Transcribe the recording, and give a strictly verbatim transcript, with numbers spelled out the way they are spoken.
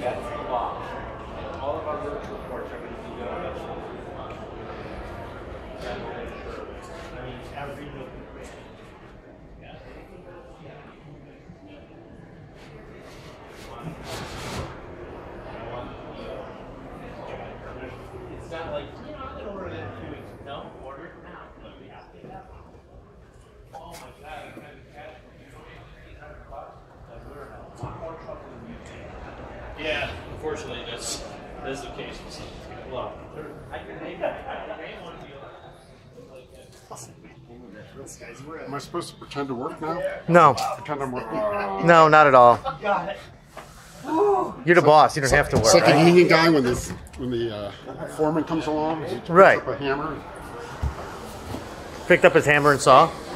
That's the law. And all of our work reports are going to be done. I mean, every note. It's not like, you know, I'm going to order that in two weeks. No, order it now. But we have to have it. Oh my God, I'm kind of cash for eight hundred bucks. We're in a lot more trouble than you think. Yeah, unfortunately, that's that's the case with some people. Well, I can name I can name one deal. Am I supposed to pretend to work now? No, Pretend I'm working? no, not at all. Got it. You're the boss. You don't have to work. It's like Right? a union guy when the, when the uh, foreman comes along, he picks Right. up a hammer. Picked up his hammer and saw.